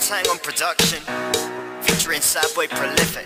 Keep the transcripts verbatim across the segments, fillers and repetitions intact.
Wu-Tang on production, featuring Sadboy Prolific.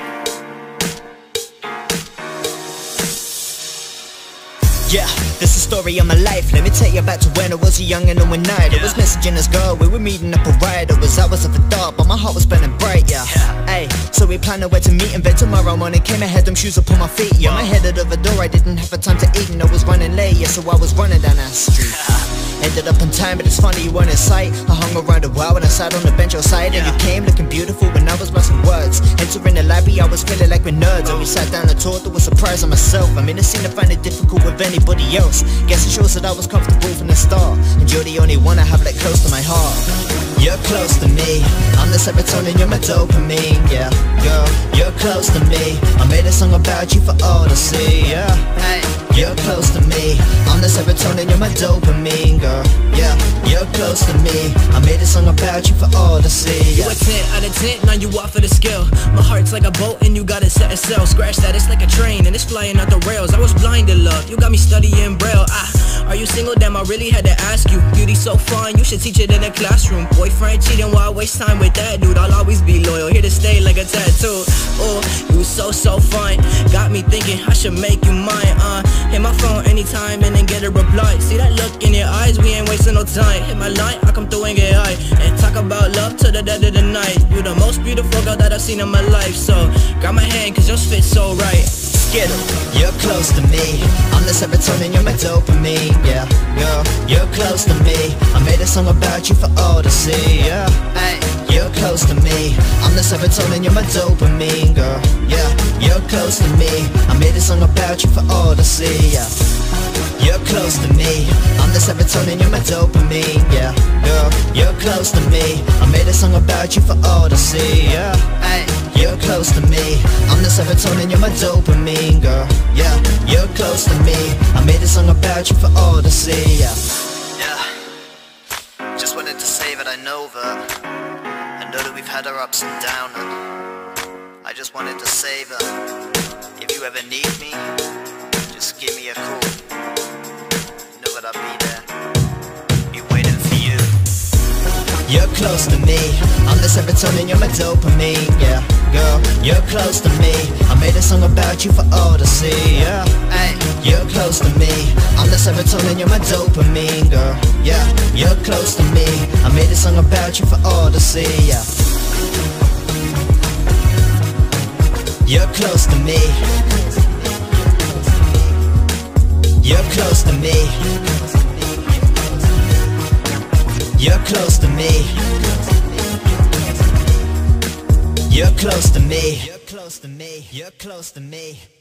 Yeah, this is the story of my life. Let me take you back to when I was a young and one night. I was messaging this girl, we were meeting up a ride. It was hours of a dark, but my heart was burning bright, yeah. Ayy, so we planned where to meet, and then tomorrow morning came ahead, them shoes up on my feet. Yeah, my head out of the door, I didn't have a time to eat, and I was running late, yeah, so I was running down that street. Ended up on time, but it's funny you weren't in sight. I hung around a while and I sat on the bench outside, and you came looking beautiful when I was rusting words. Entering the library, I was feeling like we're nerds, and we sat down and talked. It was a surprise on myself. I mean, it seemed to find it difficult with anybody else. Guess it shows that I was comfortable from the start, and you're the only one I have let close to my heart. You're close to me, I'm the serotonin, you're my dopamine. Yeah, girl, you're close to me. I made a song about you for all to see. Yeah, hey, you're close to me, I'm the serotonin, you're my dopamine, girl. Yeah, you're close to me. I made a song about you for all to see. Yeah. You a ten out of ten, now you off of the scale. My heart's like a boat and you got it set sail. Scratch that, it's like a train and it's flying out the rails. I was blind to love, you got me studying braille. Ah, are you single? Damn, I really had to ask you. Beauty's so fun, you should teach it in a classroom. Boyfriend cheating, why waste time with that dude? I'll always be loyal, here to stay like a tattoo. Oh, you so so fine, got me thinking I should make you mine. Uh, hit my phone anytime and then get a reply. See that look in your eyes, we ain't wasting no time. Hit my line, I come through and get high and talk about love to the dead of the night. You the most beautiful girl that I've seen in my life, so grab my hand cause yours fit so right. Skittle, you're close to me, I'm the serotonin, you're my dopamine. Yeah, girl, you're close to me. I made a song about you for all to see. Yeah, hey, you're close to me, I'm the serotonin, you're my dopamine, girl. Yeah, you're close to me. I made a song about you for all to see. Yeah, you're close to me, I'm the serotonin, you're my dopamine. Yeah, girl, you're close to me. I made a song about you for all to see. Yeah, hey, you're close to me, I'm the serotonin, you're my dopamine, girl. Yeah, you're close to me. I made a song about you for all to see. Yeah, yeah. Just wanted to say that I know that, I know that we've had our ups and downs, and I just wanted to say that if you ever need me, just give me a call. Know that I'll be there, be waiting for you. You're close to me, I'm the serotonin, you're my dopamine. Yeah, girl, you're close to me. I made a song about you for all to see. Yeah, hey, you're close to me, I'm the serotonin, you're my dopamine, girl. Yeah, you're close to me. I made a song about you for all to see. Yeah, you're close to me, you're close to me, you're close to me, you're close to me, you're close to me, you're close to me.